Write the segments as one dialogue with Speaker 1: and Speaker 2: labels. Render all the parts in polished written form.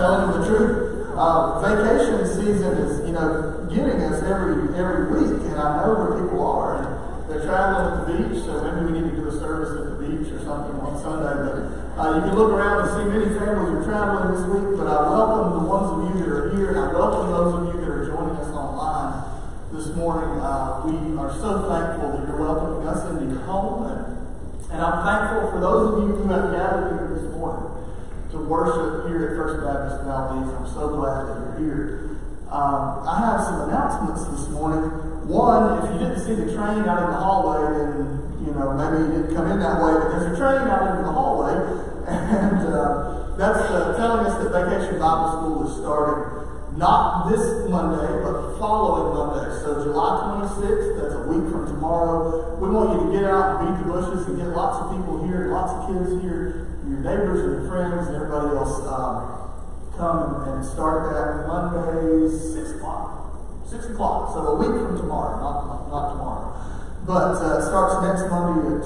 Speaker 1: telling you the truth. Vacation season is, getting us every week, and I know where people are, and they're traveling at the beach, so maybe we need to do a service at the beach or something on Sunday. But you can look around and see many families are traveling this week, but I welcome the ones of you that are here, and I welcome those of you that are joining us online this morning. We are so thankful that you're welcoming us into your home, and I'm thankful for those of you who have gathered here this morning to worship here at First Baptist Valdez. I'm so glad that you're here. I have some announcements this morning. One, if you didn't see the train out in the hallway, then maybe you didn't come in that way, but there's a train out in the hallway, and that's telling us that Vacation Bible School is starting not this Monday, but following Monday. So July 26th, that's a week from tomorrow. We want you to get out and beat the bushes and get lots of people here, lots of kids here, your neighbors and your friends and everybody else. Come and start that Monday, 6 o'clock. 6 o'clock, so a week from tomorrow, not tomorrow. But it starts next Monday at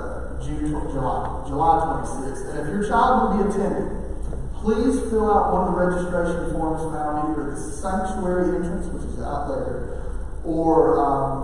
Speaker 1: July 26th. And if your child will be attending, please fill out one of the registration forms found either at the sanctuary entrance, which is out there, or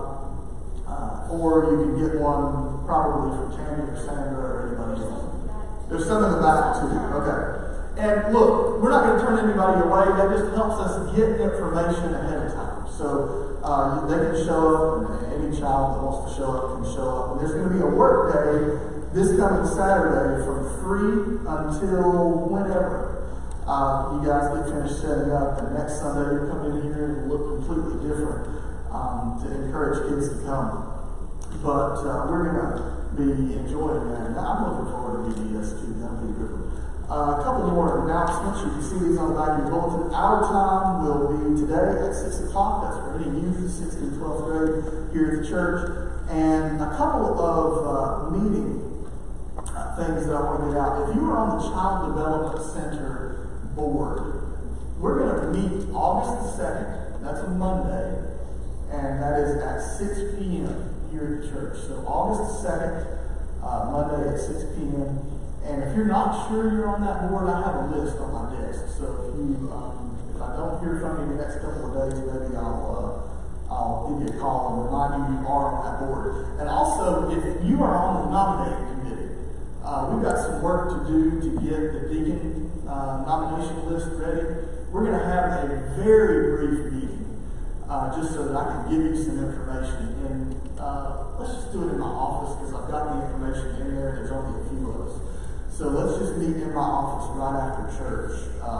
Speaker 1: you can get one probably from Tammy or Sandra or anybody else. There's some in the back too. Okay. And look, we're not going to turn anybody away. That just helps us get information ahead of time. So they can show up, and any child that wants to show up can show up. And there's going to be a work day this coming Saturday from 3 until whenever. You guys get finished setting up, and next Sunday you come in here and look completely different to encourage kids to come. But we're going to be enjoying that. And I'm looking forward to VBS too. That'll be good. A couple more announcements. You can see these on the back of your bulletin. Our time will be today at 6 o'clock. That's for any youth, 6th and 12th grade here at the church. And a couple of meeting things that I want to get out. If you are on the Child Development Center board, we're going to meet August the 2nd. That's a Monday. And that is at 6 p.m. here at the church. So August the 2nd, Monday at 6 p.m. And if you're not sure you're on that board, I have a list on my desk. So if I don't hear from you in the next couple of days, maybe I'll give you a call and remind you are on that board. And also, if you are on the nominating committee, we've got some work to do to get the deacon nomination list ready. We're going to have a very brief meeting just so that I can give you some information. And let's just do it in my office because I've got the information in there. There's only a few of us. So let's just meet in my office right after church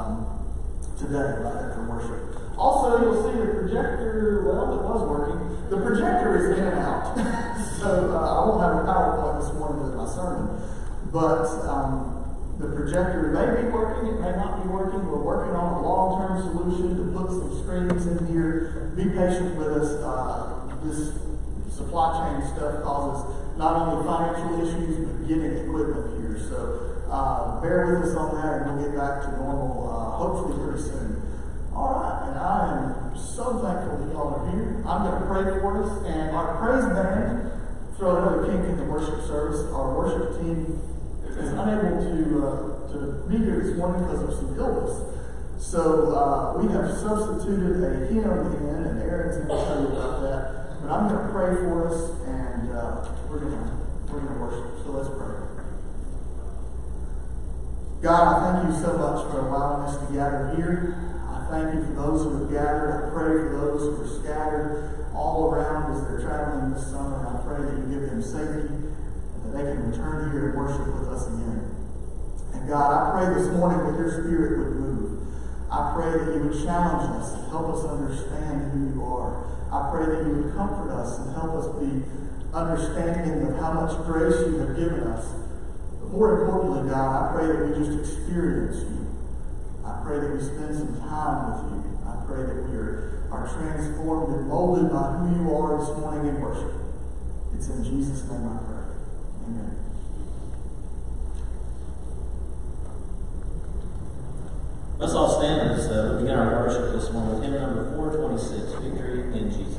Speaker 1: today, right after worship. Also, you'll see the projector, well, it was working. The projector is in and out. So I won't have a PowerPoint this morning with my sermon. But the projector may be working, it may not be working. We're working on a long-term solution to put some screens in here. Be patient with us. This supply chain stuff causes not only financial issues, but getting equipment here. So bear with us on that, and we'll get back to normal hopefully pretty soon. All right, and I am so thankful that y'all are here. I'm going to pray for us, and our praise band, throw another kink in the worship service. Our worship team is unable to be here this morning because of some illness. So we have substituted a hymn in, and Aaron's going to tell you about that. But I'm going to pray for us, and we're going to worship. So let's pray. God, I thank you so much for allowing us to gather here. I thank you for those who have gathered. I pray for those who are scattered all around as they're traveling this summer. I pray that you give them safety and that they can return here and worship with us again. And God, I pray this morning that your Spirit would move. I pray that you would challenge us and help us understand who you are. I pray that you would comfort us and help us be understanding of how much grace you have given us. More importantly, God, I pray that we just experience you. I pray that we spend some time with you. I pray that we are transformed and molded by who you are this morning in worship. It's in Jesus' name I pray. Amen.
Speaker 2: Let's all stand as we begin our worship this morning with hymn number 426, Victory in Jesus.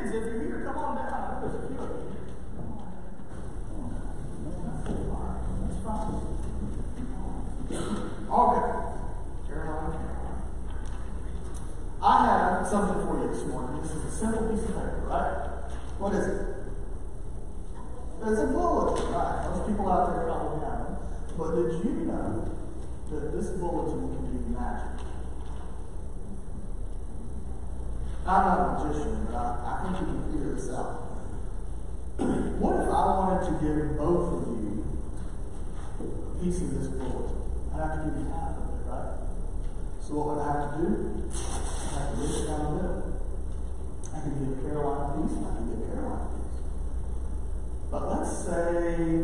Speaker 1: Kids, if you're here, come on down. There's a few of you. That's fine. Okay. Caroline. I have something for you this morning. This is a simple piece of paper, right? What is it? It's a bulletin, right? Most people out there probably have them. But did you know that this bulletin can do magic? I'm not a magician, but I think you can figure this out. What if I wanted to give both of you a piece of this bulletin? I'd have to give you half of it, right? So what would I have to do? I have to rip it down the middle. I can give Caroline a piece, and I can give Caroline a piece. But let's say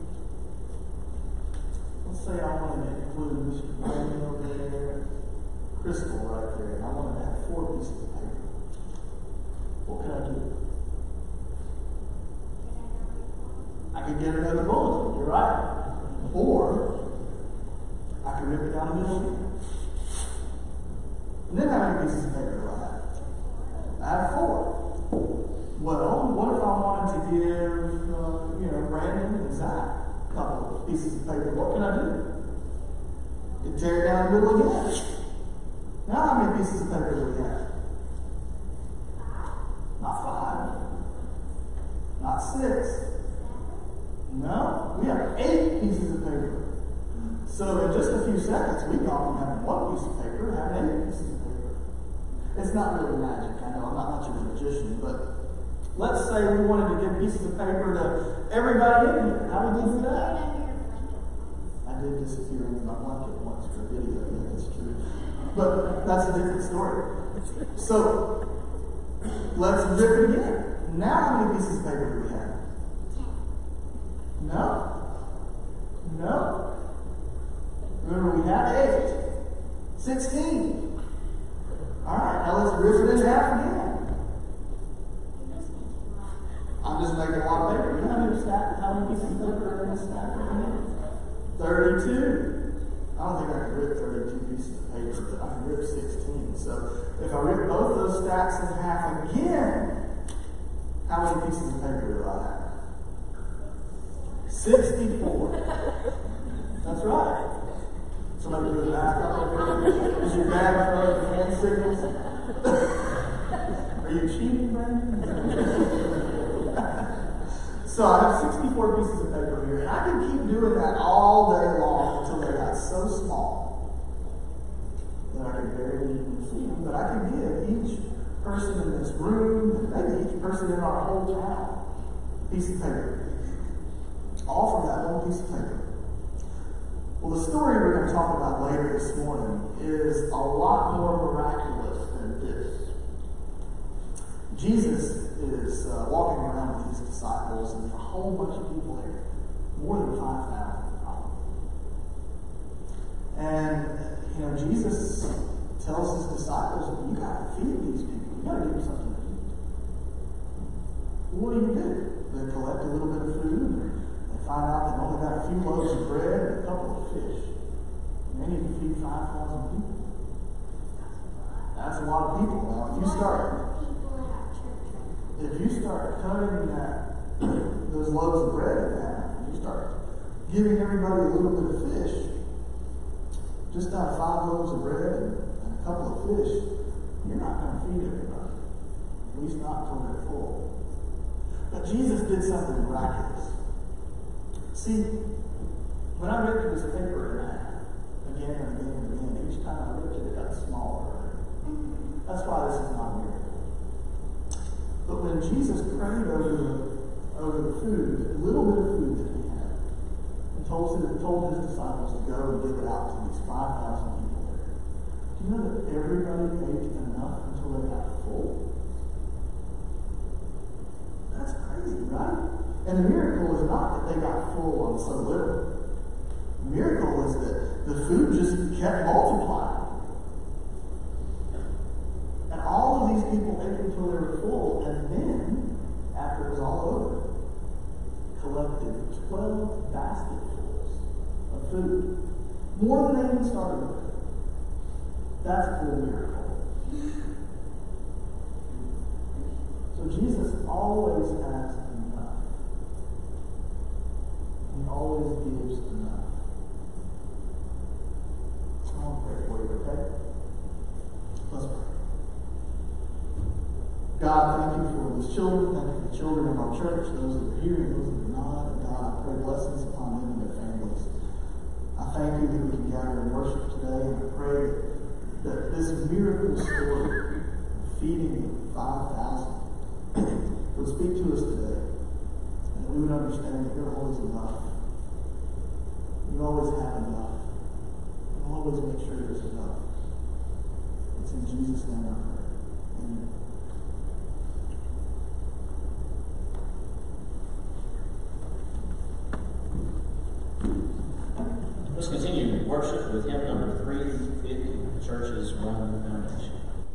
Speaker 1: I wanted to include Mr. Brandon over there, Crystal right there, and I wanted to have 4 pieces of paper. What could I do? I could get another bulletin, you're right. Or I could rip it down the middle again. And then how many pieces of paper do I have? I have 4. Well, what if I wanted to give, Brandon and Zach a couple of pieces of paper? What can I do? You tear it down the middle again. Now how many pieces of paper do we have? Not 5. Not 6. No, we have 8 pieces of paper. So in just a few seconds, we go from having 1 piece of paper to having 8 pieces of paper. It's not really magic. I know I'm not much of a magician, but let's say we wanted to give pieces of paper to everybody in here. How would you do that? I did disappear into my blanket once for a video. Yeah, that's true. But that's a different story. So let's rip it again. Now how many pieces of paper do we have? 10. No. Remember, we had 8. 16. All right, now let's rip it in half again. I'm just making a lot of paper. You know how many pieces of paper are in this stack right here? 32. I don't think I can rip 32 pieces of paper, but I can rip 16. So if I rip both those stacks in half again, how many pieces of paper do I have? 64. That's right. Somebody do the math up there. Is your dad throwing hand signals? Are you cheating, Brandon? So I have 64 pieces of paper here, and I can keep doing that all day long until they got so small that I can barely even see them. But I can give each person in this room, maybe each person in our whole town, a piece of paper. All from that one piece of paper. Well, the story we're going to talk about later this morning is a lot more miraculous than this. Jesus is walking around with his disciples, and there's a whole bunch of people there. More than 5,000 probably. And, Jesus tells his disciples, you got to feed these people. You got to give them something to eat. What do? They collect a little bit of food. Find out they've only got a few loaves of bread and a couple of fish. And they need to feed 5,000 people. That's a lot of people. Now, if you start cutting those loaves of bread in half, and you start giving everybody a little bit of fish, just out of 5 loaves of bread and a couple of fish, you're not going to feed everybody. At least not until they're full. But Jesus did something miraculous. See, when I ripped this paper in half, again and again and again, each time I ripped it, it got smaller. That's why this is not a miracle. But when Jesus prayed over the food, the little bit of food that he had, and told his disciples to go and give it out to these 5,000 people there, do you know that everybody ate enough until they got full? That's crazy, right? And the miracle is not that they got full on so little. The miracle is that the food just kept multiplying. And all of these people ate until they were full, and then, after it was all over, collected 12 basketfuls of food. More than they even started with. That's a cool miracle. So Jesus always has enough. He always gives enough. I want to pray for you, okay? Let's pray. God, thank you for these children. Thank you for the children of our church, those that are here and those that are not. And God, I pray blessings upon them and their families. I thank you that we can gather and worship today. And I pray that this miracle story of feeding the 5,000 would speak to us today. And that we would understand that you're always enough. You always have enough. You always make sure there's enough. It's in Jesus' name I pray. Amen.
Speaker 2: Let's continue worship with hymn number 350, Church's One Foundation.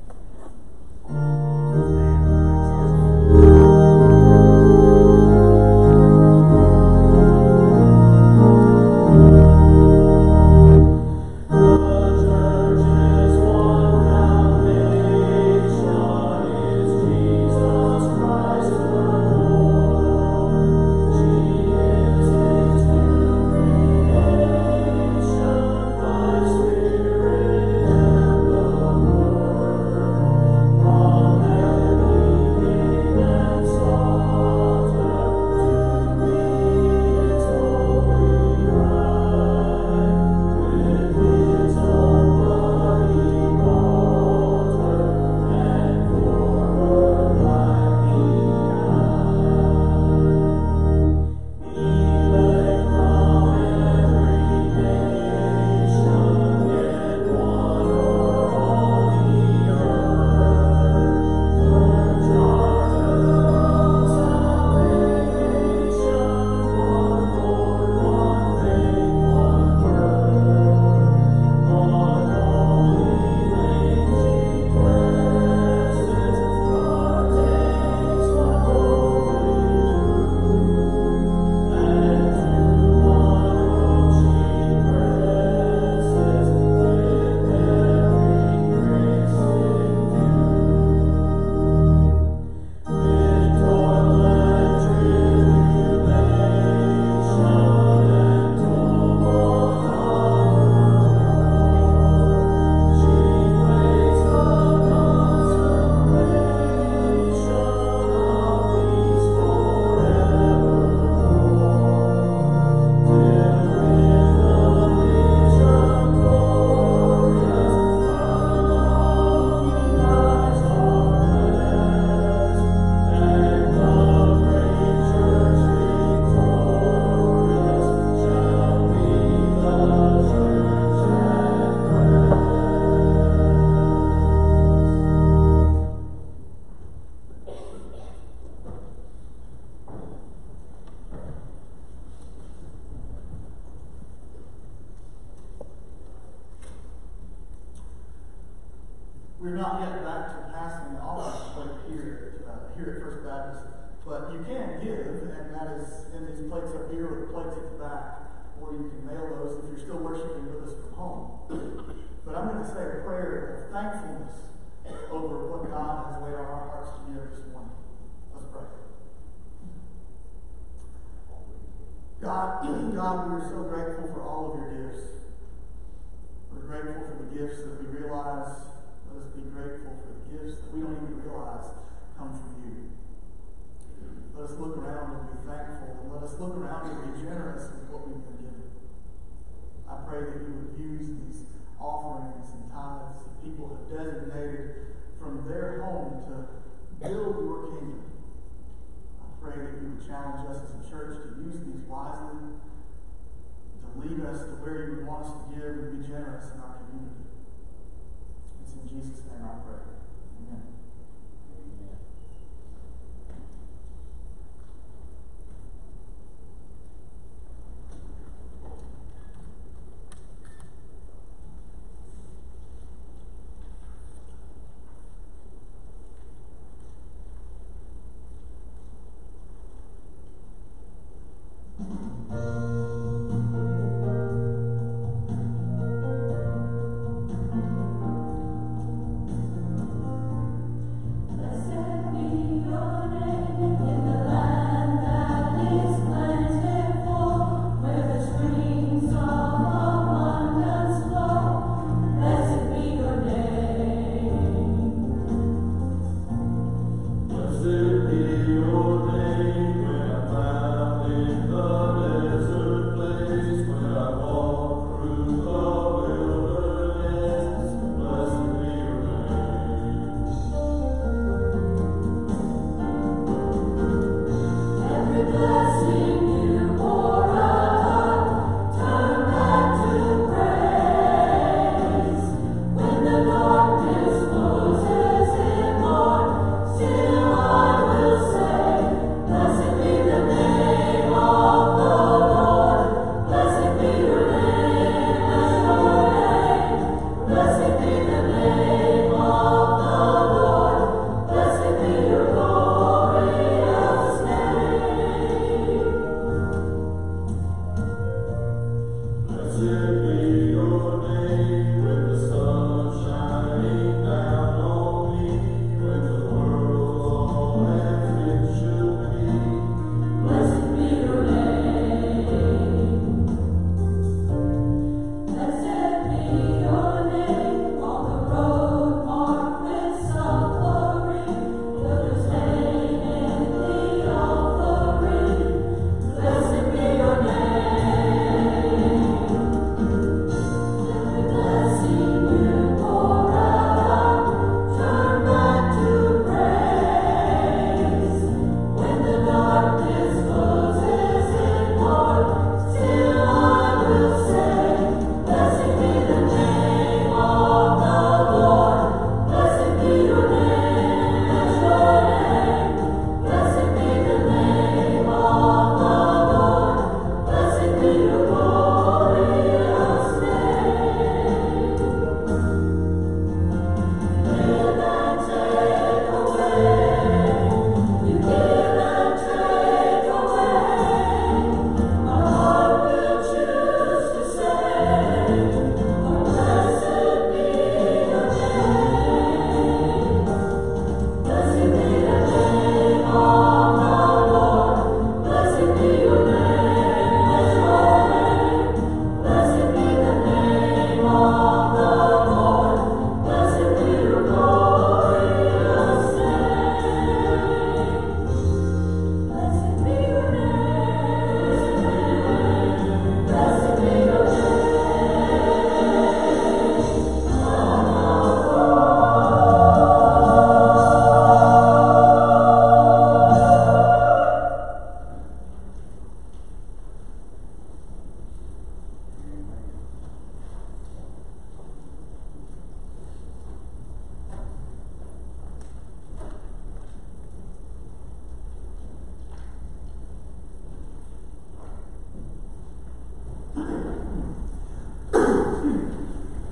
Speaker 1: We're not yet back to passing the offering plate here at First Baptist, but you can give, and that is in these plates up here or the plates at the back, or you can mail those if you're still worshiping with us from home. But I'm going to say a prayer of thankfulness over what God has laid on our hearts to give this morning. Let's pray. God, we are so grateful for all of your gifts. We're grateful for the gifts that we realize. Let us be grateful for the gifts that we don't even realize come from you. Let us look around and be thankful, and let us look around and be generous with what we've been given. I pray that you would use these offerings and tithes that people have designated from their home to build your kingdom. I pray that you would challenge us as a church to use these wisely, to lead us to where you would want us to give and be generous in our community. In Jesus' name I pray. Amen.
Speaker 2: Amen.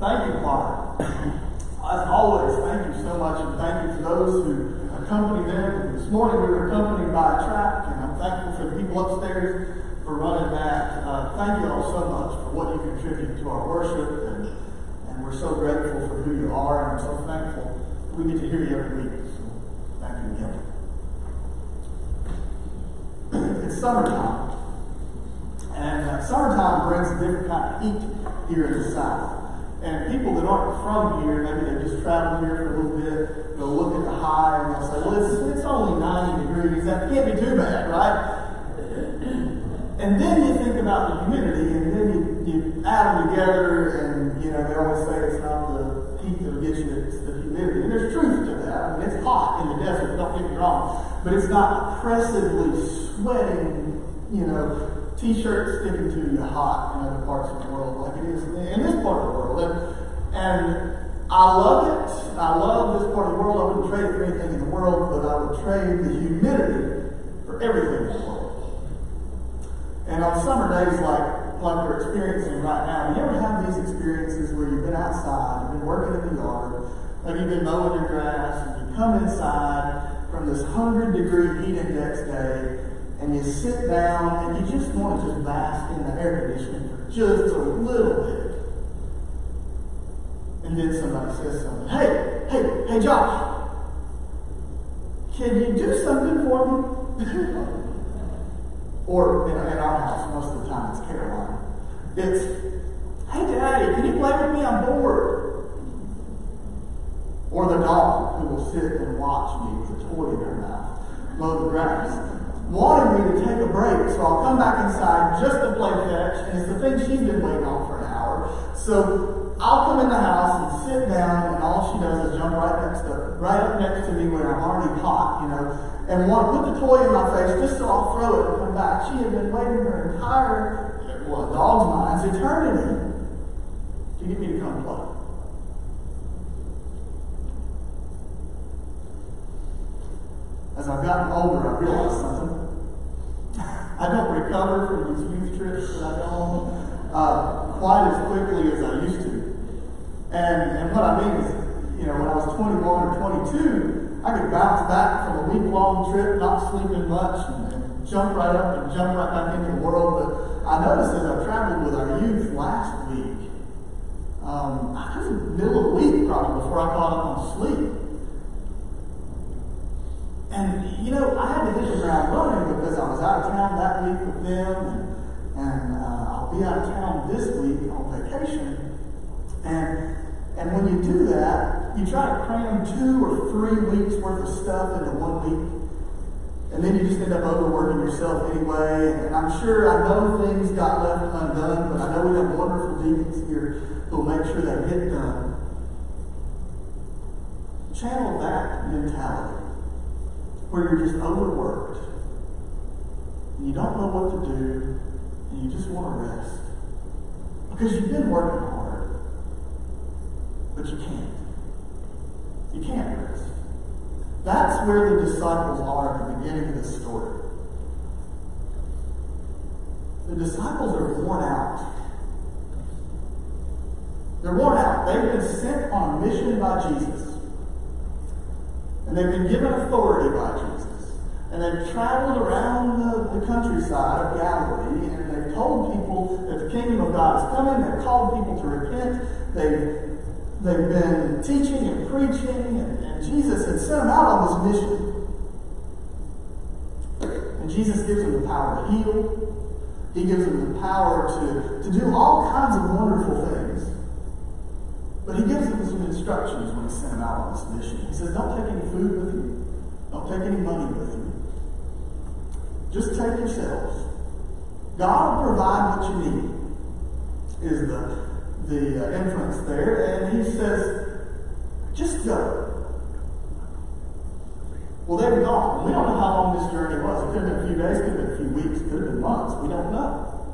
Speaker 1: Thank you, choir. As always, thank you so much, and thank you for those who accompany them. This morning we were accompanied by a track, and I'm thankful for the people upstairs for running that. Thank you all so much for what you contribute to our worship, and we're so grateful for who you are, and I'm so thankful we get to hear you every week. So thank you again. It's summertime. And summertime brings a different kind of heat here in the South. And people that aren't from here, maybe they just traveled here for a little bit, they'll look at the high and they'll say, well, it's only 90 degrees. That can't be too bad, right? And then you think about the humidity, and then you add them together, and they always say it's not the heat that'll get you, it's the humidity. And there's truth to that. I mean, it's hot in the desert, don't get me wrong. But it's not oppressively sweating, T-shirts sticking to you hot in other parts of the world like it is in this part of the world. And I love it. I love this part of the world. I wouldn't trade it for anything in the world, but I would trade the humidity for everything in the world. And on summer days like we're experiencing right now, you ever have these experiences where you've been outside, you've been working in the yard, maybe you've been mowing your grass, and you come inside from this 100-degree heat index day, and you sit down and you just want to just bask in the air conditioning for just a little bit. And then somebody says something, hey, Josh, can you do something for me? Or in our house, most of the time it's Caroline. It's, hey Daddy, can you play with me? I'm bored. Or the dog who will sit and watch me with a toy in her mouth, mow the grass, wanting me to take a break, so I'll come back inside just to play fetch, and it's the thing she's been waiting on for an hour. So I'll come in the house and sit down, and all she does is jump right up next to me when I'm already hot, and want to put the toy in my face just so I'll throw it and come back. She had been waiting her entire, a dog's mind's eternity to get me to come play. As I've gotten older, I realized something. I don't recover from these youth trips that I go on quite as quickly as I used to. And what I mean is, when I was 21 or 22, I could bounce back from a week-long trip, not sleeping much, and jump right up and jump right back into the world. But I noticed as I traveled with our youth last week, I was in the middle of the week probably before I caught up on sleep. And, I had to hit the ground running because I was out of town that week with them, and I'll be out of town this week on vacation. And when you do that, you try to cram 2 or 3 weeks worth of stuff into 1 week, and then you just end up overworking yourself anyway. And I'm sure I know things got left undone, but I know we have wonderful deacons here who will make sure they get done. Channel that mentality, where you're just overworked, and you don't know what to do, and you just want to rest. Because you've been working hard, but you can't. You can't rest. That's where the disciples are at the beginning of this story. The disciples are worn out. They're worn out. They've been sent on a mission by Jesus. And they've been given authority by Jesus. And they've traveled around the countryside of Galilee, and they've told people that the kingdom of God is coming. They've called people to repent. They've been teaching and preaching, and Jesus had sent them out on this mission. And Jesus gives them the power to heal. He gives them the power to do all kinds of wonderful things. But he gives them some instructions when he sent them out on this mission. He says, don't take any food with you. Don't take any money with you. Just take yourselves. God will provide what you need, is the inference there. And he says, just go. Well, they've gone. We don't know how long this journey was. It could have been a few days, could have been a few weeks, could have been months. We don't know.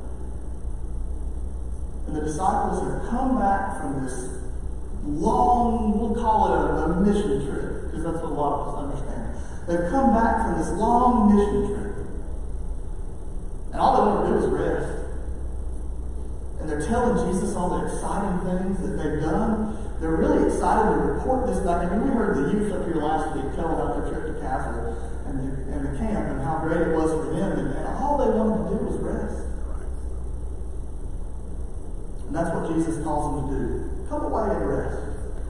Speaker 1: And the disciples have come back from this long, we'll call it a mission trip, because that's what a lot of us understand. They've come back from this long mission trip. And all they want to do is rest. And they're telling Jesus all the exciting things that they've done. They're really excited to report this back. I mean, we heard the youth up here last week tell about their trip to Castle and the camp and how great it was for them. And all they wanted to do was rest. And that's what Jesus calls them to do. Come away and rest.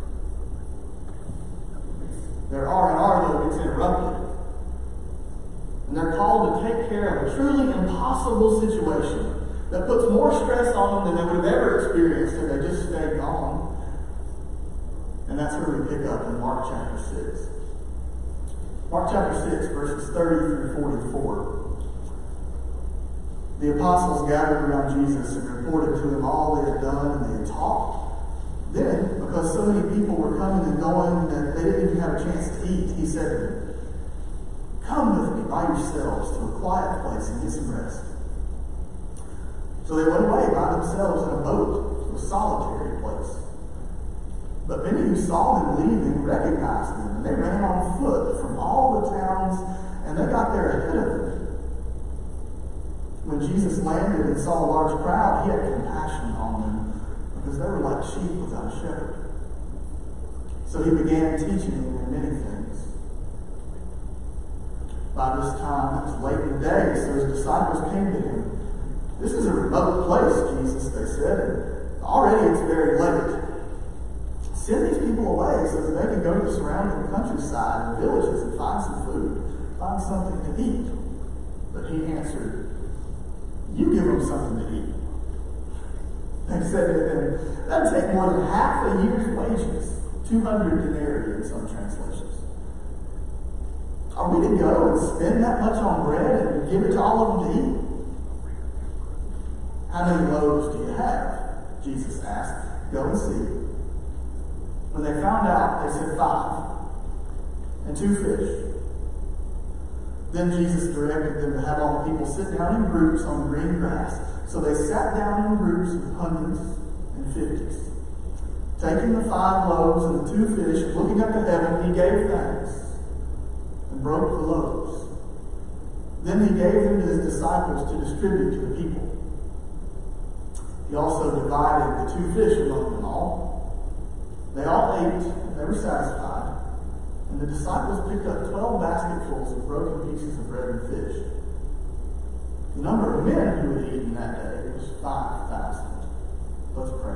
Speaker 1: Their R&R, though, gets interrupted. And they're called to take care of a truly impossible situation that puts more stress on them than they would have ever experienced if they just stayed gone. And that's where we pick up in Mark chapter 6. Mark chapter 6, verses 30 through 44. The apostles gathered around Jesus and reported to him all they had done and they had taught. Then, because so many people were coming and going that they didn't even have a chance to eat, he said to them, "Come with me by yourselves to a quiet place and get some rest." So they went away by themselves in a boat to a solitary place. But many who saw them leaving recognized them, and they ran on foot from all the towns, and they got there ahead of them. When Jesus landed and saw a large crowd, he had compassion on them, because they were like sheep without a shepherd. So he began teaching them many things. By this time, it was late in the day, so his disciples came to him. "This is a remote place, Jesus," they said, "and already it's very late. Send these people away so that they can go to the surrounding countryside and villages and find some food, find something to eat." But he answered, "You give them something to eat." They said to him, "That'd take more than half a year's wages, 200 denarii in some translations. Are we to go and spend that much on bread and give it to all of them to eat?" "How many loaves do you have?" Jesus asked. "Go and see." When they found out, they said 5, and 2 fish. Then Jesus directed them to have all the people sit down in groups on the green grass. So they sat down in groups of hundreds and 50s. Taking the 5 loaves and the 2 fish, looking up to heaven, he gave thanks and broke the loaves. Then he gave them to his disciples to distribute to the people. He also divided the 2 fish among them all. They all ate, and they were satisfied, and the disciples picked up 12 basketfuls of broken pieces of bread and fish. The number of men who had eaten that day was 5,000. Let's pray.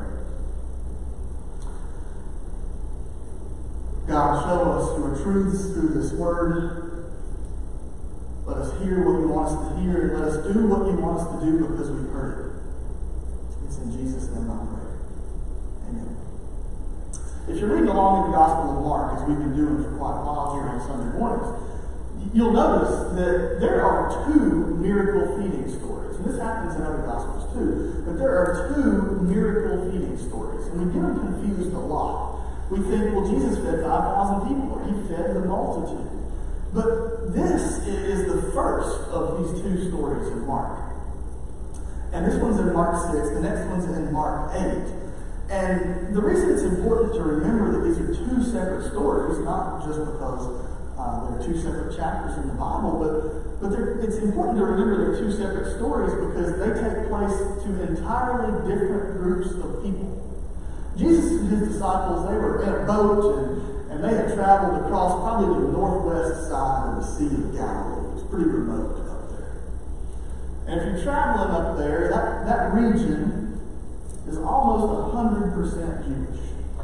Speaker 1: God, show us your truths through this word. Let us hear what you want us to hear, and let us do what you want us to do because we've heard it. It's in Jesus' name I pray. Amen. If you're reading along in the Gospel of Mark, as we've been doing for quite a while here on Sunday mornings, you'll notice that there are 2 miracle feeding stories. And this happens in other Gospels too. But there are 2 miracle feeding stories. And we get them confused a lot. We think, well, Jesus fed 5,000 people, or he fed the multitude. But this is the first of these 2 stories in Mark. And this one's in Mark 6. The next one's in Mark 8. And the reason it's important to remember that these are 2 separate stories, not just because there are 2 separate chapters in the Bible, but it's important to remember they're 2 separate stories because they take place to entirely different groups of people. Jesus and his disciples, they were in a boat and they had traveled across probably the northwest side of the Sea of Galilee. It's pretty remote up there. And if you're traveling up there, that region is almost 100% Jewish.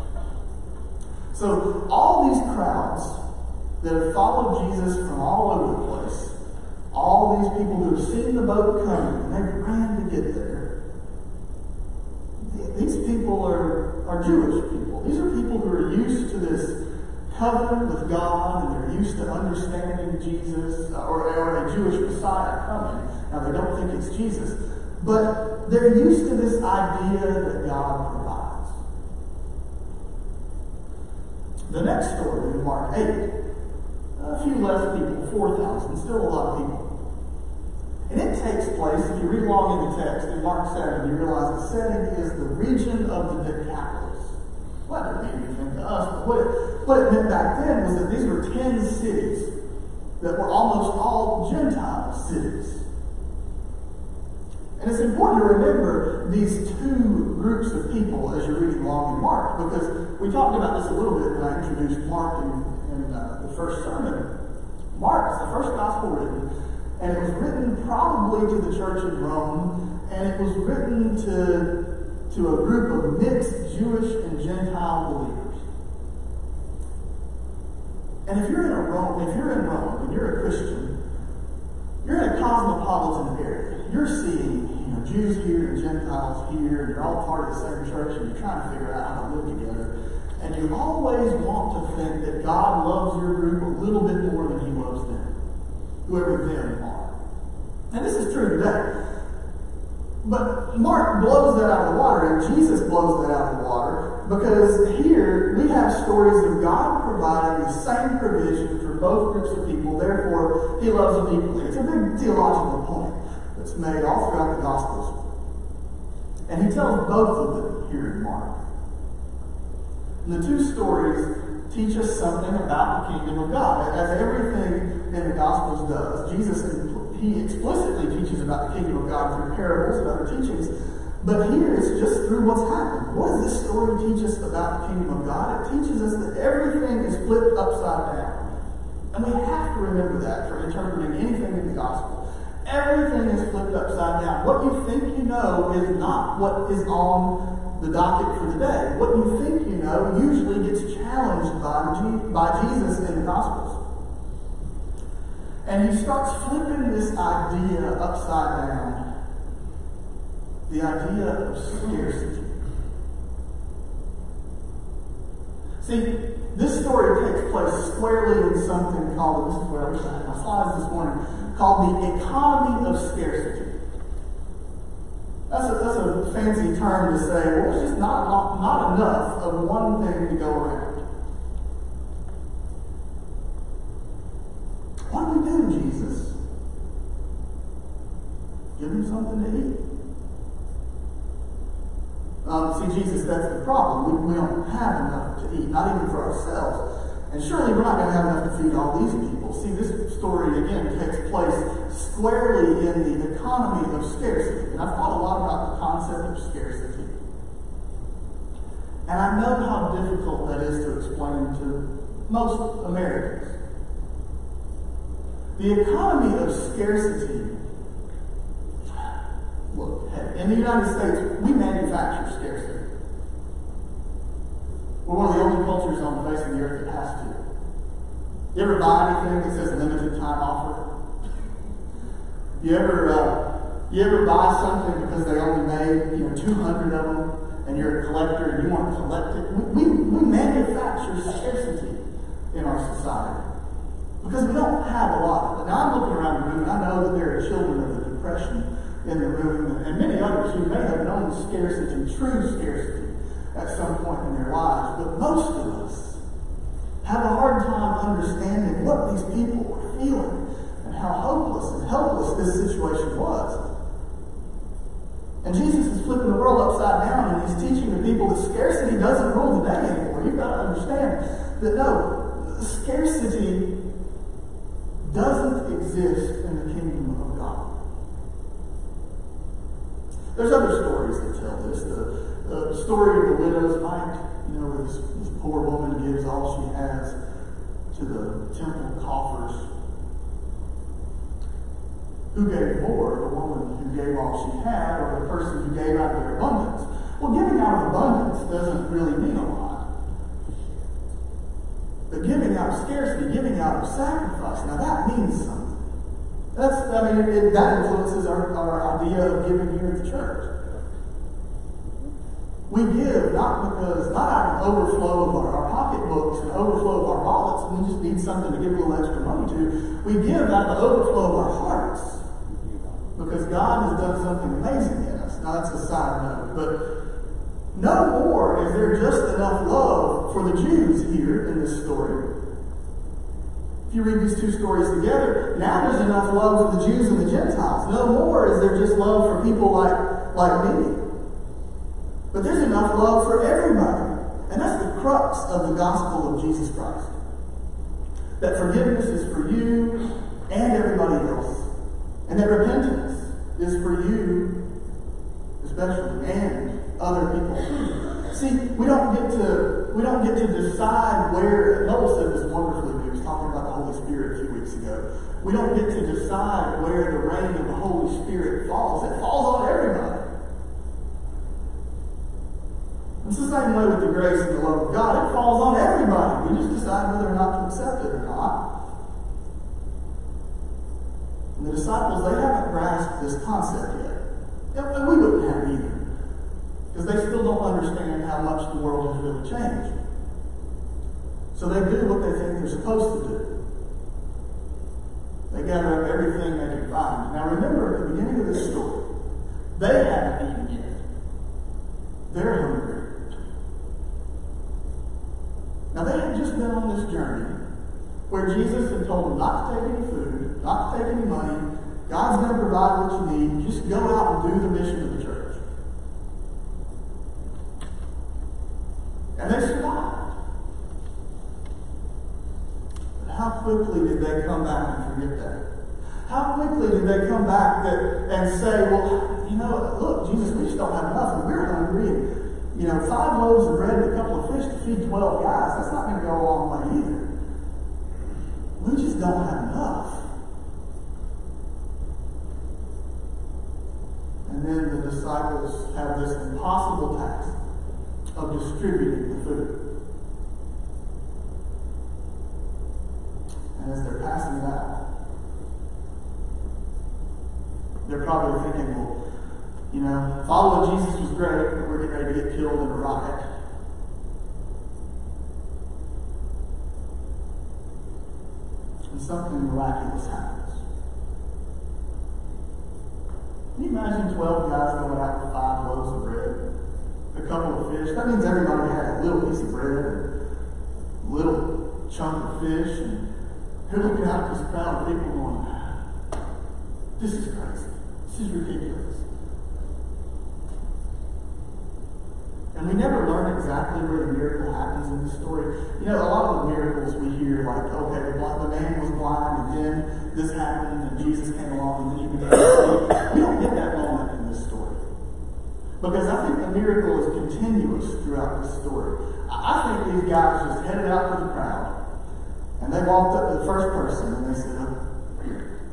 Speaker 1: So all these crowds that have followed Jesus from all over the place, all these people who have seen the boat coming, and they ran to get there, these people are Jewish people. These are people who are used to this covenant with God, and they're used to understanding Jesus, or a Jewish Messiah coming. Now, they don't think it's Jesus, but they're used to this idea that God provides. The next story in Mark 8, a few less people, 4,000, still a lot of people. And it takes place, if you read along in the text, in Mark 7, you realize the setting is the region of the Decapolis. Well, that didn't mean anything to us, but what it meant back then was that these were 10 cities that were almost all Gentile cities. And it's important to remember these two groups of people as you're reading along in Mark, because we talked about this a little bit when I introduced Mark in the first sermon. Mark is the first gospel written, and it was written probably to the church in Rome, and it was written to a group of mixed Jewish and Gentile believers. And if you're in Rome and you're a Christian, you're in a cosmopolitan area. You're seeing Jews here and Gentiles here, and you're all part of the same church, and you're trying to figure out how to live together. And you always want to think that God loves your group a little bit more than he loves them, whoever them are. And this is true today. But Mark blows that out of the water, and Jesus blows that out of the water, because here we have stories of God providing the same provision for both groups of people, therefore he loves them equally. It's a big theological point that's made all throughout the Gospels. And he tells both of them here in Mark. And the two stories teach us something about the kingdom of God. As everything in the Gospels does, he explicitly teaches about the kingdom of God through parables and other teachings. But here it's just through what's happened. What does this story teach us about the kingdom of God? It teaches us that everything is flipped upside down. And we have to remember that for interpreting anything in the gospel. Everything is flipped upside down. What you think you know is not what is on the docket for today. What you think you know usually gets challenged by Jesus in the Gospels. And he starts flipping this idea upside down. The idea of scarcity. See, this story takes place squarely in something called, this is where I wish I had my slides this morning, called the economy of scarcity. That's a fancy term to say, well, it's just not enough of one thing to go around. What do we do, Jesus? Give him something to eat. See, Jesus, that's the problem. We don't have enough to eat, not even for ourselves. And surely we're not going to have enough to feed all these people. See, this story, again, takes place squarely in the economy of scarcity. And I've thought a lot about the concept of scarcity. And I know how difficult that is to explain to most Americans. The economy of scarcity, look, in the United States, we manufacture scarcity. We're one of the only cultures on the face of the earth that has to. You ever buy anything that says limited time offer? You ever buy something because they only made 200 of them, and you're a collector and you want to collect it? We manufacture scarcity in our society because we don't have a lot. But now I'm looking around the room, and I know that there are children of the Depression in the room, and many others who may have known scarcity, true scarcity, at some point in their lives. But most of us have a hard time understanding what these people were feeling and how hopeless and helpless this situation was. And Jesus is flipping the world upside down, and he's teaching the people that scarcity doesn't rule the day anymore. You've got to understand that no, scarcity doesn't exist in the kingdom of God. There's other stories that tell this. The story of the widow's mite, where this poor woman gives all she has to the temple coffers. Who gave more, the woman who gave all she had, or the person who gave out of their abundance? Well, giving out of abundance doesn't really mean a lot. But giving out of scarcity, giving out of sacrifice, now that means something. That influences our idea of giving here at the church. We give not out of an overflow of our pocketbooks and overflow of our wallets, and we just need something to give a little extra money to. We give out of the overflow of our hearts because God has done something amazing in us. Now that's a side note, but no more is there just enough love for the Jews here in this story. If you read these two stories together, now there's enough love for the Jews and the Gentiles. No more is there just love for people like me. But there's enough love for everybody. And that's the crux of the gospel of Jesus Christ. That forgiveness is for you and everybody else. And that repentance is for you especially, and other people. See, we don't get to decide where. Noah said this wonderfully when he was talking about the Holy Spirit a few weeks ago. We don't get to decide where the rain of the Holy Spirit falls. It falls on everybody. It's the same way with the grace and the love of God. It falls on everybody. We just decide whether or not to accept it or not. And the disciples, they haven't grasped this concept yet. And we wouldn't have either. Because they still don't understand how much the world has really changed. So they do what they think they're supposed to do. They gather up everything they can find. Now remember, at the beginning of this story, they haven't eaten yet. They're hungry. Now they had just been on this journey where Jesus had told them not to take any food, not to take any money. God's going to provide what you need. Just go out and do the mission of the church. And they survived. But how quickly did they come back and forget that? How quickly did they come back and say, well, look, Jesus, we just don't have enough, and we're hungry. And 5 loaves of bread and a couple of fish to feed 12 guys, that's not going to go a long way either. We just don't have enough. And then the disciples have this impossible task of distributing the food. And as they're passing it out, they're probably thinking, well, following Jesus was great, but we're getting ready to get killed in a riot. And something miraculous happens. Can you imagine 12 guys going out with 5 loaves of bread, a couple of fish? That means everybody had a little piece of bread, a little chunk of fish, and they're looking out at this crowd of people going, this is crazy. This is ridiculous. And we never learn exactly where the miracle happens in the story. A lot of the miracles we hear, like, okay, the man was blind, and then this happened, and Jesus came along, and then he began to see. We don't get that moment in this story. Because I think the miracle is continuous throughout this story. I think these guys just headed out to the crowd, and they walked up to the first person, and they said, oh, here.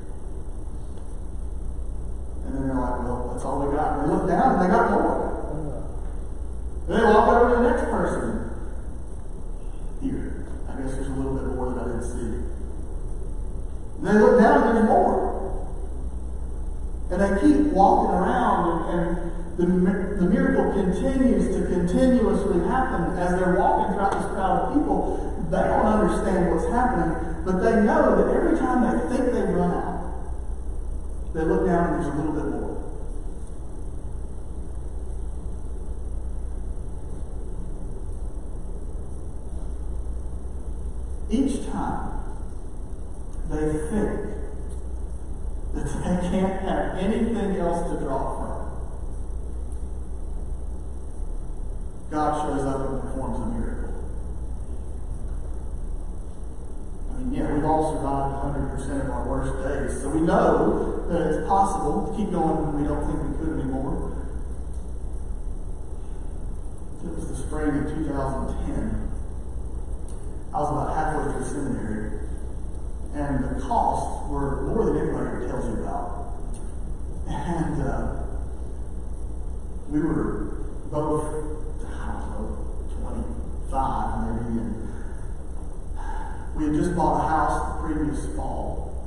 Speaker 1: And then they're like, well, that's all we got. And they looked down, and they got more. Then they walk over to the next person. Here. I guess there's a little bit more that I didn't see. And they look down and there's more. And they keep walking around and the miracle continues to continuously happen as they're walking throughout this crowd of people. They don't understand what's happening, but they know that every time they think they've run out, they look down and there's a little bit more. Each time they think that they can't have anything else to draw from, God shows up and performs a miracle. We've all survived 100% of our worst days, so we know that it's possible to keep going when we don't think we could anymore. It was the spring of 2010. I was about halfway through seminary, and the costs were more than anybody ever tells you about. And we were both, 25 maybe, and we had just bought a house the previous fall.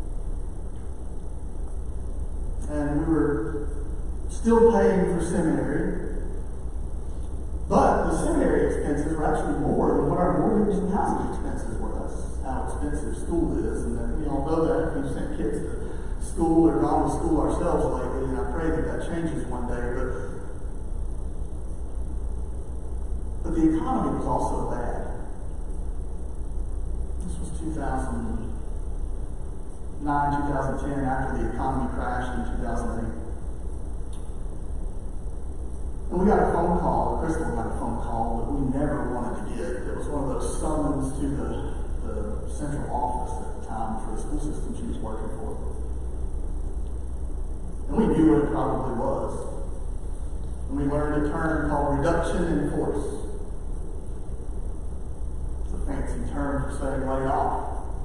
Speaker 1: And we were still paying for seminary. But the seminary expenses were actually more than what our mortgage and housing expenses were. That's how expensive school is. And then we all know that if we've sent kids to school or gone to school ourselves lately, and I pray that changes one day. But the economy was also bad. This was 2009, 2010, after the economy crashed in 2008. And we got a phone call, Crystal got a phone call that we never wanted to get. It was one of those summons to the central office at the time for the school system she was working for. And we knew what it probably was. And we learned a term called reduction in force. It's a fancy term for saying lay off.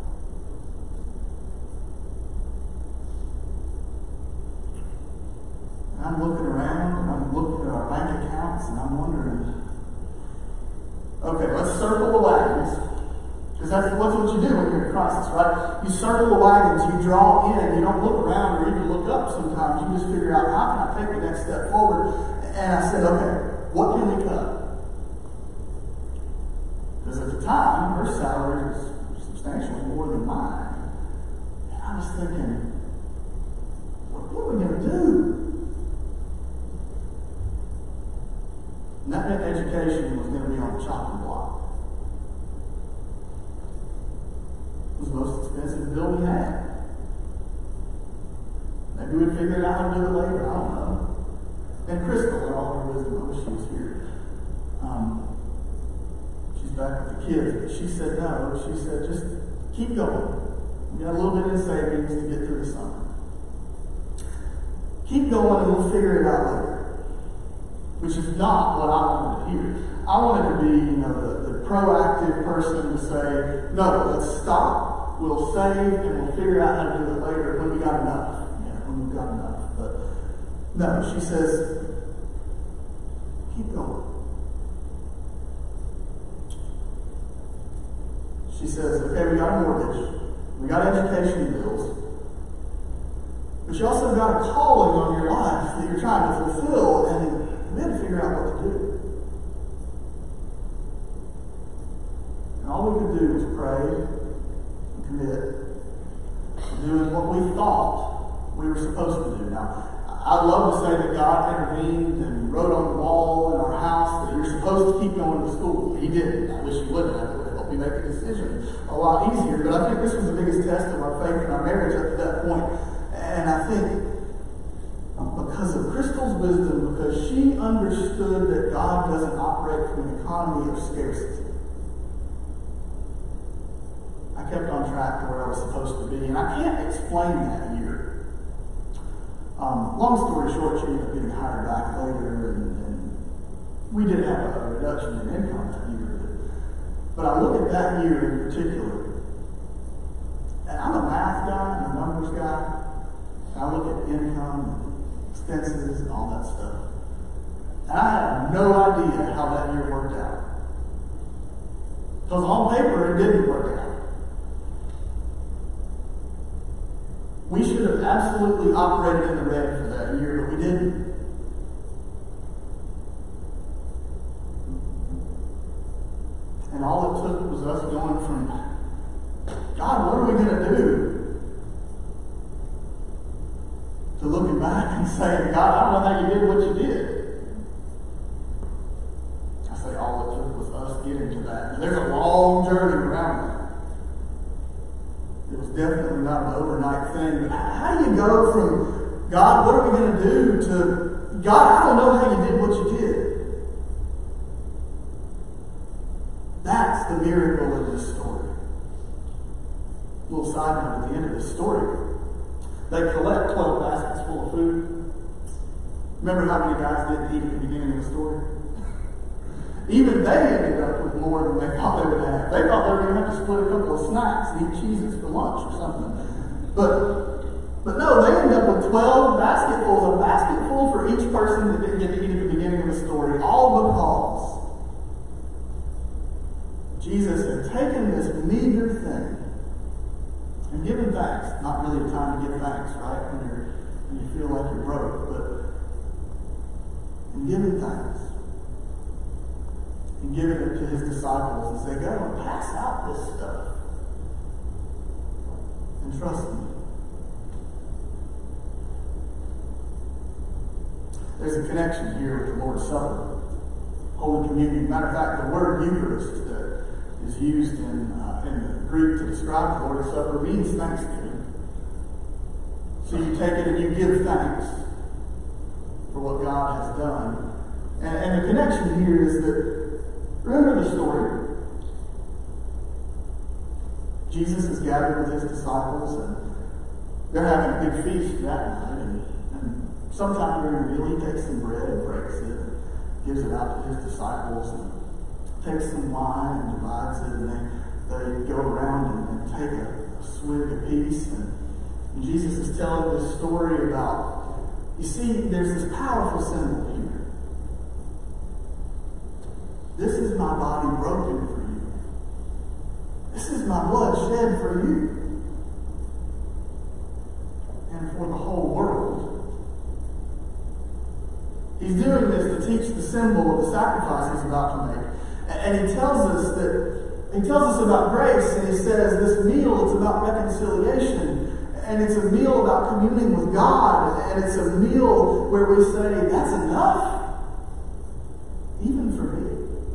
Speaker 1: And I'm looking around and I'm looking at our bank accounts and I'm wondering, okay, let's circle the wagons. Because that's what you do when you're in crisis, right? You circle the wagons, you draw in, you don't look around or even look up sometimes. You just figure out, how can I take the next step forward? And I said, okay, what can we cut? Because at the time, her salary was substantially more than mine. And I was thinking, what are we going to do? And that meant education was going to be on the chopping block. It was the most expensive bill we had. Maybe we'd figure out how to do it later. I don't know. And Crystal, in all her wisdom, I wish she was here. She's back with the kids, but she said no. She said, just keep going. We got a little bit in savings to get through the summer. Keep going and we'll figure it out later. Which is not what I wanted to hear. I wanted to be, the proactive person to say, no, let's stop. We'll save and we'll figure out how to do it later when we got enough. When we've got enough. But no, she says, keep going. She says, okay, we got a mortgage. We got education bills. But you also got a calling on your life that you're trying to fulfill, and we had to figure out what to do. And all we could do was pray and commit to doing what we thought we were supposed to do. Now, I'd love to say that God intervened and wrote on the wall in our house that you're supposed to keep going to school. He didn't. I wish he wouldn't have. It would help me make a decision a lot easier. But I think this was the biggest test of our faith and our marriage up to that point. And I think because of Crystal's wisdom, because she understood that God doesn't operate from an economy of scarcity, I kept on track to where I was supposed to be. And I can't explain that year. Long story short, she ended up getting hired back later, and we did have a reduction in income that year. But I look at that year in particular, and I'm a math guy, I'm a numbers guy. I look at income, expenses, and all that stuff. And I had no idea how that year worked out. Because on paper, it didn't work out. We should have absolutely operated in the red for that year, but we didn't. And all it took was us going from, God, what are we going to do? To looking back and saying, God, I don't know how you did what you did. I say all it took was us getting to that. And there's a long journey around that. It was definitely not an overnight thing. But how do you go from, God, what are we going to do, to, God, I don't know how you did what you did. That's the miracle of this story. A little side note at the end of this story. They collect 12 baskets full of food. Remember how many guys didn't eat at the beginning of the story? Even they ended up with more than they thought they would have. They thought they were going to have to split a couple of snacks and eat cheeses for lunch or something. But no, they ended up with 12 basketfuls, a basketful for each person that didn't get to eat at the beginning of the story, all because Jesus had taken this meager thing and giving thanks. Not really a time to give thanks, right? When you feel like you're broke, but in giving thanks. And giving it to his disciples as they go and pass out this stuff. And trust me. There's a connection here with the Lord's Supper. Holy Communion. Matter of fact, the word Eucharist that is used in the Greek to describe the Lord's Supper means thanksgiving. So you take it and you give thanks for what God has done. And the connection here is that, remember the story. Jesus is gathered with his disciples and they're having a big feast that night. And Sometime during the meal, he takes some bread and breaks it, gives it out to his disciples, and takes some wine and divides it, and they go around and take a swig apiece. And Jesus is telling this story about, you see, there's this powerful symbol here. This is my body broken for you. This is my blood shed for you and for the whole world. He's doing this to teach the symbol of the sacrifice he's about to make. And he tells us about grace, and he says this meal, it's about reconciliation, and it's a meal about communing with God, and it's a meal where we say, that's enough, even for me.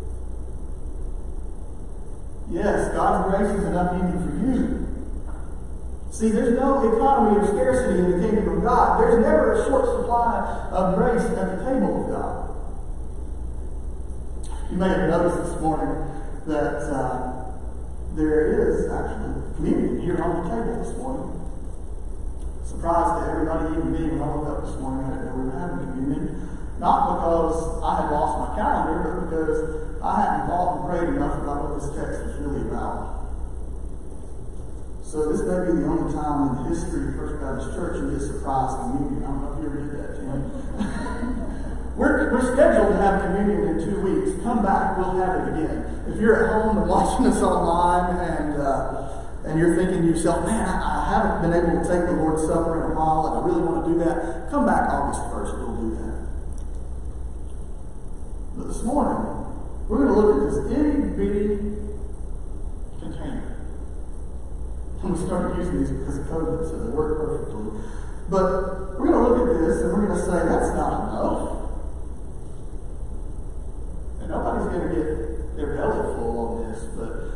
Speaker 1: Yes, God's grace is enough even for you. See, there's no economy of scarcity in the kingdom of God. There's never a short supply of grace at the table of God. You may have noticed this morning that there is actually communion here on the table this morning. Surprised to everybody, even me, when I woke up this morning, I didn't know we were having communion. Not because I had lost my calendar, but because I hadn't thought and prayed enough about what this text was really about. So this may be the only time in the history of First Baptist Church you get surprise communion. I don't know if you ever did that, Tim. We're scheduled to have communion in 2 weeks. Come back, we'll have it again. If you're at home and watching us online and you're thinking to yourself, man, I haven't been able to take the Lord's Supper in a while and I really want to do that, come back August 1st, we'll do that. But this morning, we're going to look at this itty-bitty container. And we started using these because of COVID, so they work perfectly. But we're going to look at this and we're going to say, that's not enough. And nobody's going to get their belly full on this,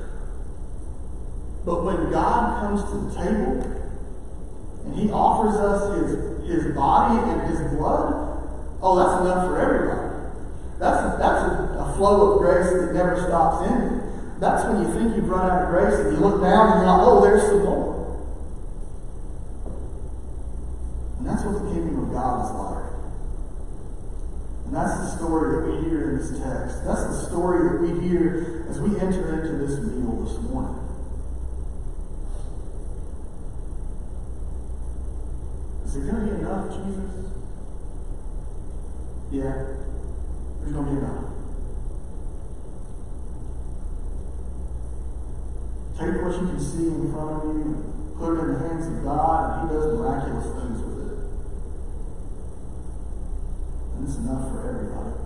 Speaker 1: but when God comes to the table and he offers us his body and his blood, oh, that's enough for everybody. That's a flow of grace that never stops ending. That's when you think you've run out of grace and you look down and you're like, oh, there's some more. And that's what the kingdom of God is like. And that's the story that we hear in this text. That's the story that we hear as we enter into this meal this morning. Is there going to be enough, Jesus? Yeah, there's going to be enough. Take what you can see in front of you and put it in the hands of God, and he does miraculous things with it. And it's enough for everybody.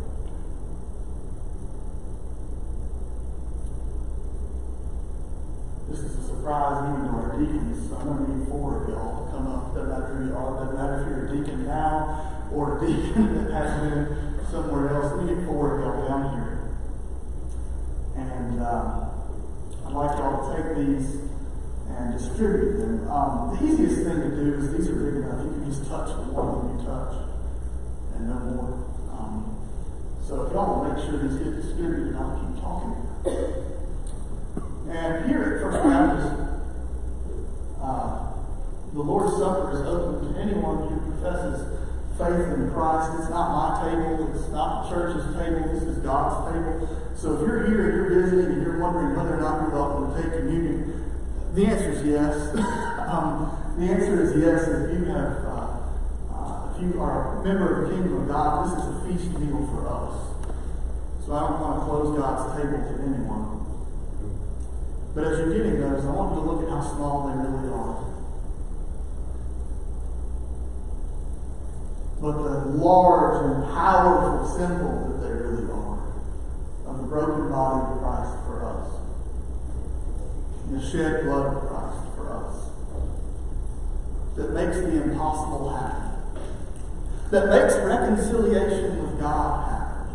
Speaker 1: This is a surprise even to our deacons. So I'm going to need 4 of y'all to come up. Doesn't matter who you are. Doesn't matter if you're a deacon now or a deacon that has been somewhere else. We need 4 of y'all down here. And I'd like y'all to take these and distribute them. The easiest thing to do is these are big enough. You can just touch the one you touch and no more. So if y'all want to make sure these get distributed, I'll keep talking. And here at First Baptist, the Lord's Supper is open to anyone who professes faith in Christ. It's not my table. It's not the church's table. This is God's table. So if you're here and you're visiting and you're wondering whether or not you're welcome to take communion, the answer is yes. The answer is yes. If you are a member of the kingdom of God, this is a feast meal for us. So I don't want to close God's table to anyone. But as you're getting those, I want you to look at how small they really are. But the large and powerful symbol that they really are of the broken body of Christ for us. And the shed blood of Christ for us. That makes the impossible happen. That makes reconciliation with God happen.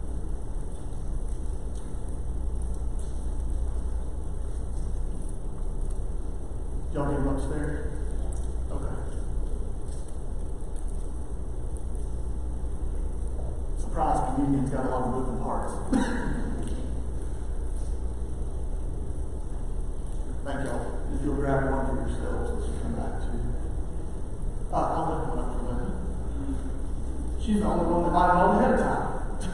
Speaker 1: Y'all get them upstairs? Okay. Surprise, communion's got a lot of moving parts. Thank y'all. If you'll grab one for yourselves, let's come back to. I'll lift one up for a minute. She's the only one that might have known ahead of time.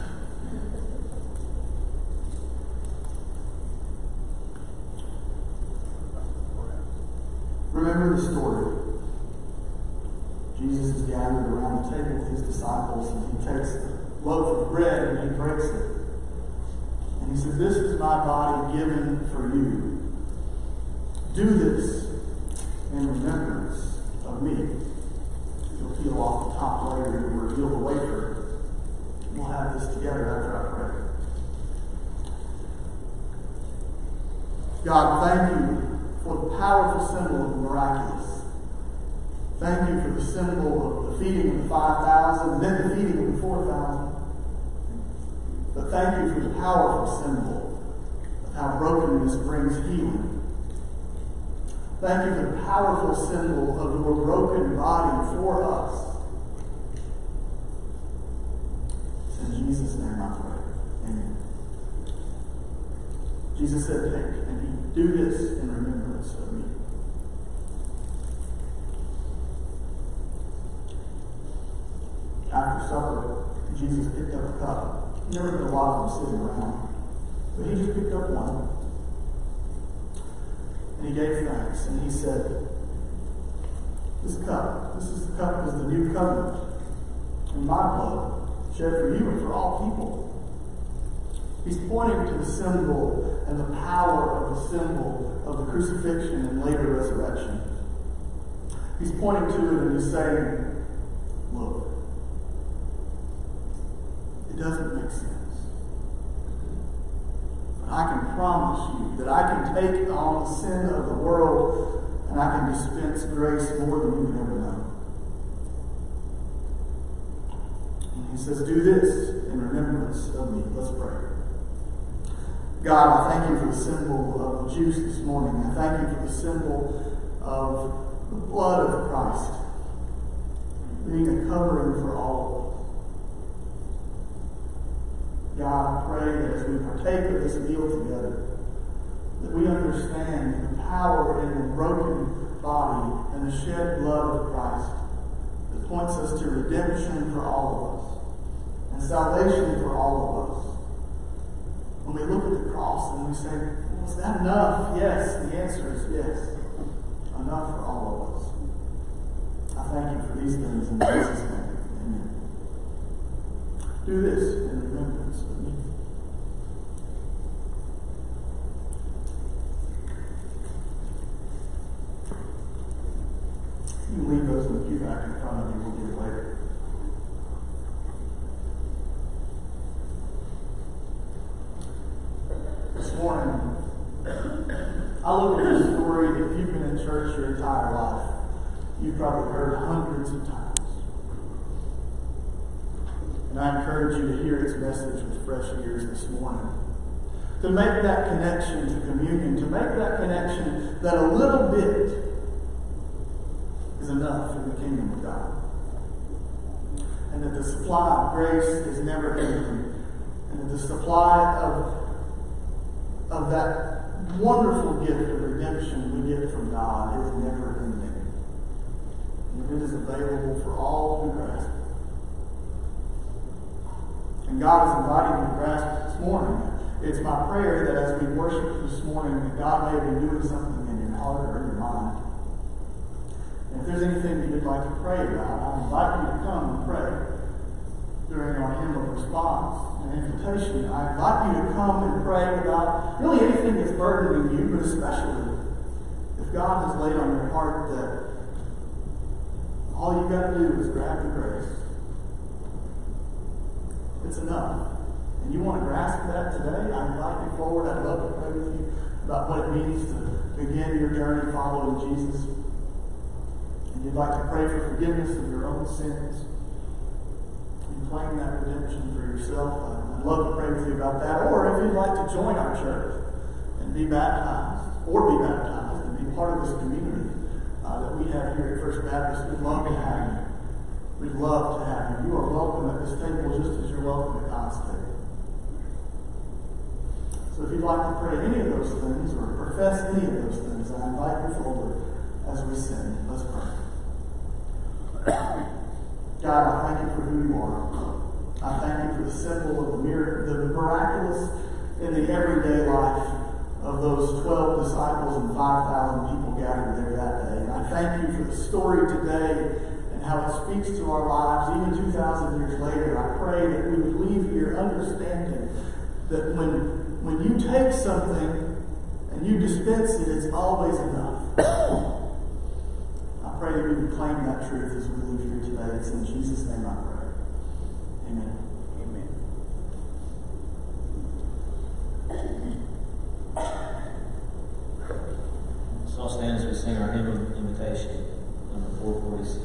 Speaker 1: Remember the story. Jesus is gathered around the table with his disciples, and he takes the loaf of bread and he breaks it. And he says, "This is my body given for you. Do this in remembrance of me." You'll peel off the top layer and reveal the wafer. We'll have this together after I pray. God, thank you for the powerful symbol of the miraculous. Thank you for the symbol of the feeding of the 5,000 and then the feeding of the 4,000. But thank you for the powerful symbol of how brokenness brings healing. Thank you for the powerful symbol of your broken body for us. It's in Jesus' name I pray. Amen. Jesus said, "Take and eat. Do this in remembrance of me." After supper, Jesus picked up a cup. There were a lot of them sitting around, but he just picked up one. And he gave thanks, and he said, this is the cup is the new covenant in my blood, shed for you and for all people. He's pointing to the symbol and the power of the symbol of the crucifixion and later resurrection. He's pointing to it and he's saying, look, it doesn't make sense. I can promise you that I can take on the sin of the world and I can dispense grace more than you can ever know. And he says, do this in remembrance of me. Let's pray. God, I thank you for the symbol of the juice this morning. I thank you for the symbol of the blood of Christ being a covering for all of us. God, I pray that as we partake of this meal together, that we understand the power in the broken body and the shed blood of Christ that points us to redemption for all of us and salvation for all of us. When we look at the cross and we say, well, is that enough? Yes, the answer is yes. Enough for all of us. I thank you for these things in Jesus' name. Amen. Do this in remembrance of me. You can leave those in the pew back in front of you. We'll get it later. This morning, I look at this story that if you've been in church your entire life, you've probably heard hundreds of times. And I encourage you to hear its message with fresh ears this morning. To make that connection to communion, to make that connection that a little bit is enough in the kingdom of God. And that the supply of grace is never ending. And that the supply of that wonderful gift of redemption we get from God is never ending. And it is available for all who grasp it. And God is inviting you to grasp it this morning. It's my prayer that as we worship this morning, that God may be doing something in your heart or in your mind. And if there's anything that you'd like to pray about, I invite you to come and pray during our hymn of response and invitation. I invite you to come and pray about really anything that's burdening you, but especially if God has laid on your heart that all you've got to do is grab the grace. It's enough. And you want to grasp that today? I invite you forward. I'd love to pray with you about what it means to begin your journey following Jesus. And you'd like to pray for forgiveness of your own sins and claim that redemption for yourself. I'd love to pray with you about that. Or if you'd like to join our church and be baptized, and be part of this community that we have here at First Baptist, we'd love to have you. We'd love to have you. You are welcome at this table just as you're welcome at God's table. So if you'd like to pray any of those things or profess any of those things, I invite you forward as we sing. Let's pray. God, God, I thank you for who you are. I thank you for the symbol of the miracle, the miraculous in the everyday life of those 12 disciples and 5,000 people gathered there that day. And I thank you for the story today and how it speaks to our lives even 2,000 years later. I pray that we would leave here understanding that when you take something and you dispense it, it's always enough. I pray that we would claim that truth as we leave here today. It's in Jesus' name I pray. Amen.
Speaker 3: Amen.
Speaker 2: So I'll stand as we sing our hymn of invitation, number 446.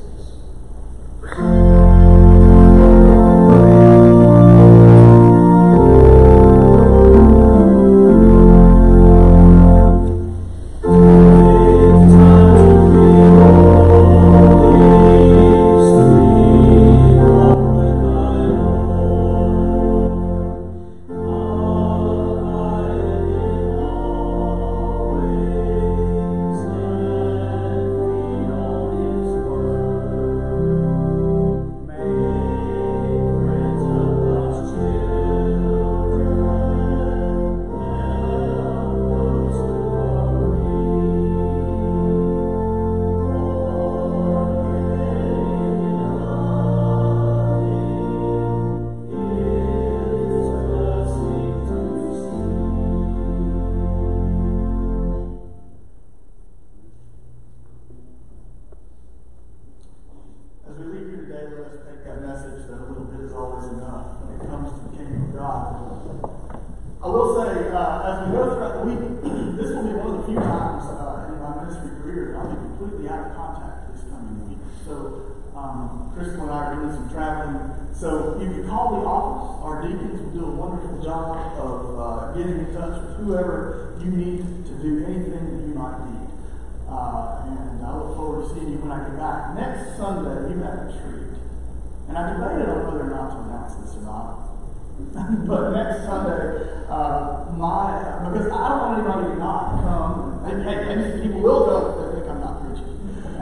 Speaker 2: Crystal and I are doing some traveling, so you can call the office. Our deacons will do a wonderful job of getting in touch with whoever you need to do anything that you might need. And I look forward to seeing you when I get back. Next Sunday, you have a treat. And I debated on whether or not to announce this or not. But next Sunday, because I don't want anybody to not come, and people will go if they think I'm not preaching.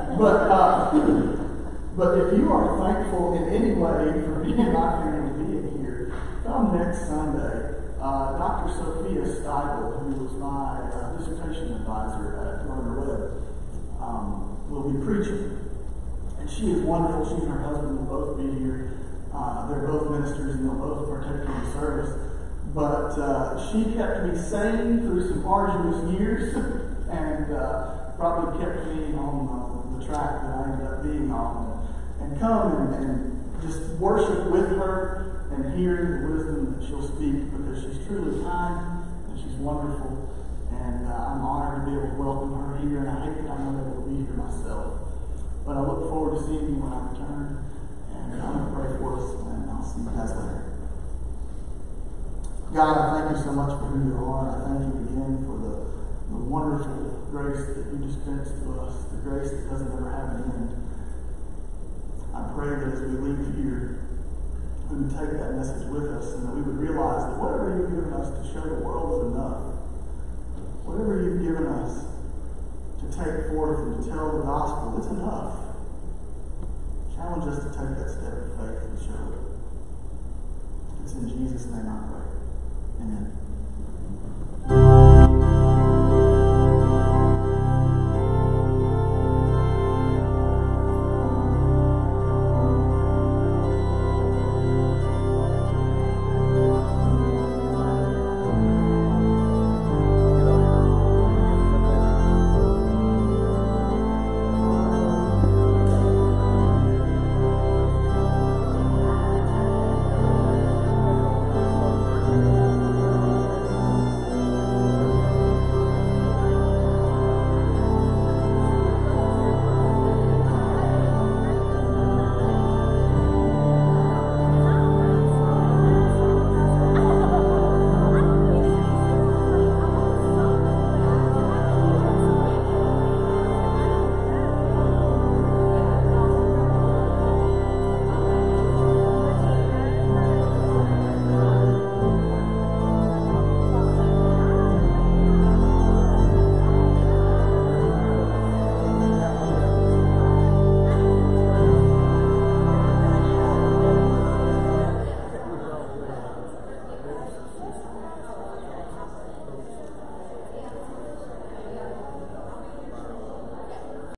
Speaker 2: But if you are thankful in any way for me and my family being here, come next Sunday. Dr. Sophia Steigel, who was my dissertation advisor at Gardner-Webb, will be preaching. And she is wonderful. She and her husband will both be here. They're both ministers and they'll both partake in the service. But she kept me sane through some arduous years and probably kept me on the track that I ended up being on. And come and just worship with her and hear the wisdom that she'll speak, because she's truly kind and she's wonderful. And I'm honored to be able to welcome her here, and I hate that I'm not able to be here myself. But I look forward to seeing you when I return, and I'm going to pray for us, and I'll see you guys later. God, I thank you so much for who you are. I thank you again for the wonderful grace that you dispense to us, the grace that doesn't ever have an end. I pray that as we leave here, we would take that message with us, and that we would realize that whatever you've given us to show the world is enough. Whatever you've given us to take forth and to tell the gospel, it's enough. Challenge us to take that step of faith and show it. It's in Jesus' name I pray. Amen.